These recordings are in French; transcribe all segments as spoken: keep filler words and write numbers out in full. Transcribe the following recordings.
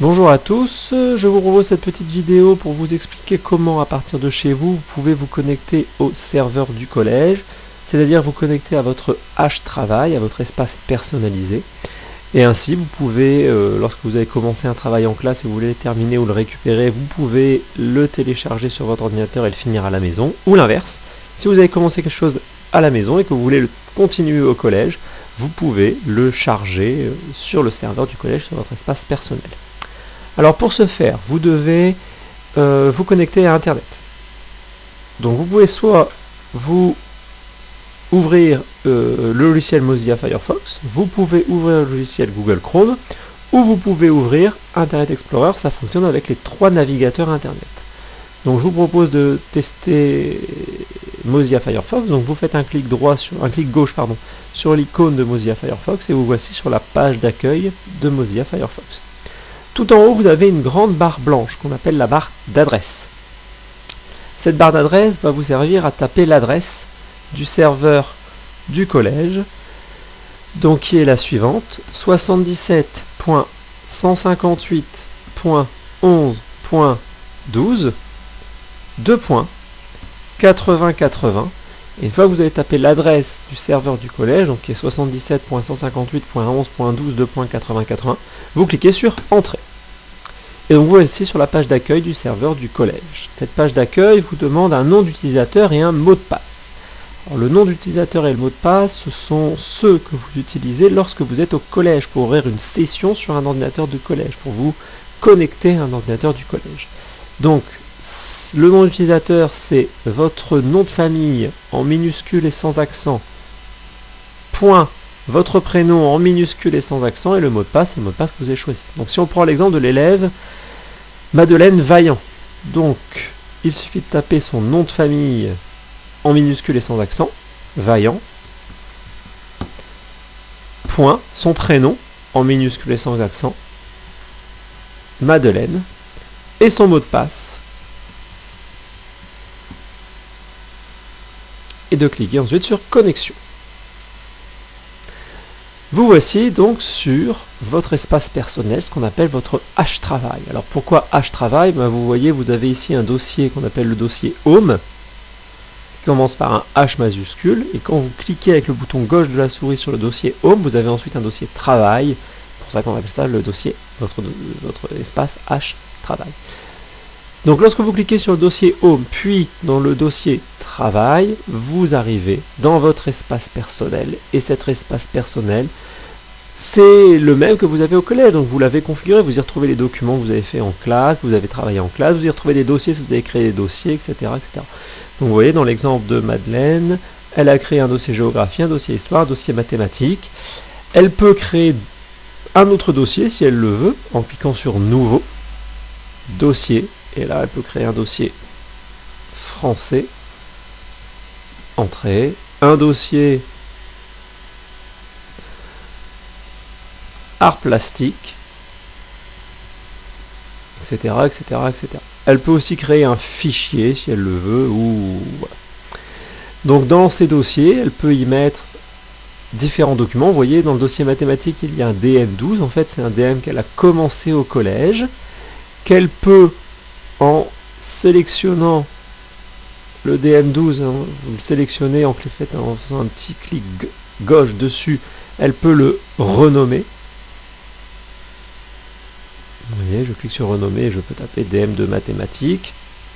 Bonjour à tous, je vous propose cette petite vidéo pour vous expliquer comment à partir de chez vous, vous pouvez vous connecter au serveur du collège, c'est-à-dire vous connecter à votre H-Travail, à votre espace personnalisé. Et ainsi vous pouvez, euh, lorsque vous avez commencé un travail en classe et vous voulez le terminer ou le récupérer, vous pouvez le télécharger sur votre ordinateur et le finir à la maison, ou l'inverse. Si vous avez commencé quelque chose à la maison et que vous voulez le continuer au collège, vous pouvez le charger euh, sur le serveur du collège, sur votre espace personnel. Alors pour ce faire, vous devez euh, vous connecter à Internet. Donc vous pouvez soit vous ouvrir euh, le logiciel Mozilla Firefox, vous pouvez ouvrir le logiciel Google Chrome, ou vous pouvez ouvrir Internet Explorer, ça fonctionne avec les trois navigateurs Internet. Donc je vous propose de tester Mozilla Firefox, donc vous faites un clic droit sur un clic gauche pardon, sur l'icône de Mozilla Firefox et vous voici sur la page d'accueil de Mozilla Firefox. Tout en haut, vous avez une grande barre blanche qu'on appelle la barre d'adresse. Cette barre d'adresse va vous servir à taper l'adresse du serveur du collège, donc qui est la suivante, soixante-dix-sept point cent cinquante-huit point onze point douze, deux points, quatre-vingts quatre-vingts. Et une fois que vous avez tapé l'adresse du serveur du collège, donc qui est soixante-dix-sept point cent cinquante-huit point onze point douze, deux points, quatre-vingts quatre-vingts, vous cliquez sur Entrée. Et donc vous voici sur la page d'accueil du serveur du collège. Cette page d'accueil vous demande un nom d'utilisateur et un mot de passe. Alors, le nom d'utilisateur et le mot de passe, ce sont ceux que vous utilisez lorsque vous êtes au collège pour ouvrir une session sur un ordinateur du collège, pour vous connecter à un ordinateur du collège. Donc, le nom d'utilisateur, c'est votre nom de famille en minuscule et sans accent, point, votre prénom en minuscule et sans accent, et le mot de passe, c'est le mot de passe que vous avez choisi. Donc si on prend l'exemple de l'élève Madeleine Vaillant, donc il suffit de taper son nom de famille en minuscule et sans accent, Vaillant, point, son prénom en minuscule et sans accent, Madeleine, et son mot de passe, et de cliquer ensuite sur Connexion. Vous voici donc sur votre espace personnel, ce qu'on appelle votre H-Travail. Alors pourquoi H-Travail? Ben vous voyez, vous avez ici un dossier qu'on appelle le dossier Home, qui commence par un H majuscule, et quand vous cliquez avec le bouton gauche de la souris sur le dossier Home, vous avez ensuite un dossier Travail, c'est pour ça qu'on appelle ça le dossier, votre, votre espace H-Travail. Donc lorsque vous cliquez sur le dossier Home, puis dans le dossier Travail, vous arrivez dans votre espace personnel, et cet espace personnel, c'est le même que vous avez au collège, donc vous l'avez configuré, vous y retrouvez les documents que vous avez fait en classe, que vous avez travaillé en classe, vous y retrouvez des dossiers si vous avez créé des dossiers, et cetera, et cetera. Donc vous voyez, dans l'exemple de Madeleine, elle a créé un dossier géographie, un dossier histoire, un dossier mathématiques. Elle peut créer un autre dossier si elle le veut, en cliquant sur Nouveau, Dossier, et là elle peut créer un dossier français, Entrée, un dossier art plastique, et cetera, et cetera, et cetera. Elle peut aussi créer un fichier si elle le veut, ou voilà. Donc dans ces dossiers, elle peut y mettre différents documents. Vous voyez, dans le dossier mathématiques, il y a un D M douze. En fait, c'est un D M qu'elle a commencé au collège, qu'elle peut, en sélectionnant le D M douze, hein, vous le sélectionnez en, en faisant un petit clic gauche dessus, elle peut le renommer. Vous voyez, je clique sur renommer et je peux taper D M de mathématiques.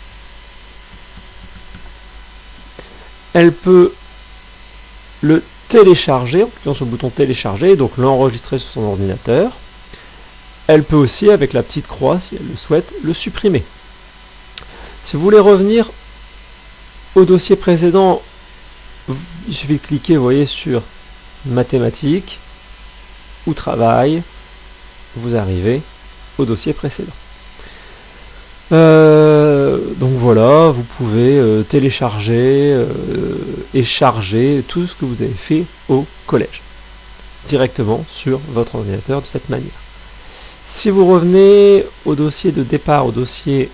Elle peut le télécharger en cliquant sur le bouton télécharger, donc l'enregistrer sur son ordinateur. Elle peut aussi, avec la petite croix, si elle le souhaite, le supprimer. Si vous voulez revenir au dossier précédent, il suffit de cliquer, vous voyez, sur mathématiques ou travail, vous arrivez au dossier précédent. Euh, donc voilà, vous pouvez euh, télécharger euh, et charger tout ce que vous avez fait au collège, directement sur votre ordinateur de cette manière. Si vous revenez au dossier de départ, au dossier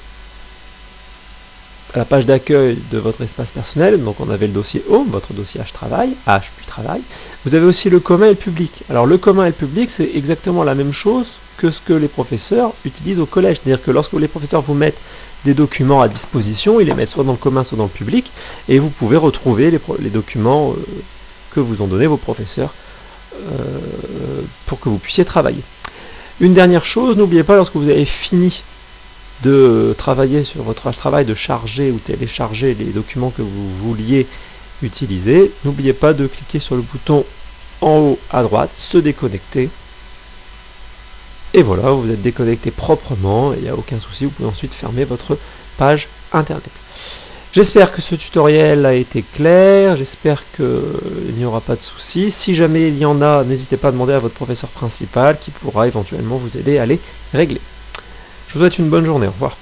à la page d'accueil de votre espace personnel, donc on avait le dossier Home, votre dossier H-Travail, H puis Travail, vous avez aussi le commun et le public. Alors le commun et le public, c'est exactement la même chose que ce que les professeurs utilisent au collège. C'est-à-dire que lorsque les professeurs vous mettent des documents à disposition, ils les mettent soit dans le commun, soit dans le public, et vous pouvez retrouver les, les documents euh, que vous ont donnés vos professeurs euh, pour que vous puissiez travailler. Une dernière chose, n'oubliez pas, lorsque vous avez fini de travailler sur votre travail, de charger ou télécharger les documents que vous vouliez utiliser, n'oubliez pas de cliquer sur le bouton en haut à droite, se déconnecter. Et voilà, vous êtes déconnecté proprement, il n'y a aucun souci, vous pouvez ensuite fermer votre page internet. J'espère que ce tutoriel a été clair, j'espère qu'il n'y aura pas de soucis. Si jamais il y en a, n'hésitez pas à demander à votre professeur principal qui pourra éventuellement vous aider à les régler. Je vous souhaite une bonne journée, au revoir.